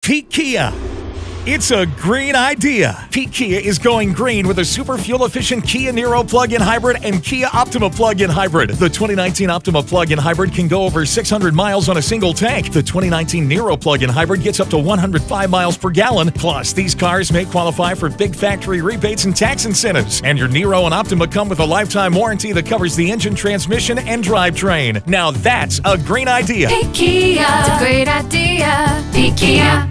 Pete Kia. It's a green idea. Pete Kia is going green with a super fuel-efficient Kia Niro plug-in hybrid and Kia Optima plug-in hybrid. The 2019 Optima plug-in hybrid can go over 600 miles on a single tank. The 2019 Niro plug-in hybrid gets up to 105 miles per gallon. Plus, these cars may qualify for big factory rebates and tax incentives. And your Niro and Optima come with a lifetime warranty that covers the engine, transmission, and drivetrain. Now that's a green idea. Pete Kia. It's a great idea. Pete Kia.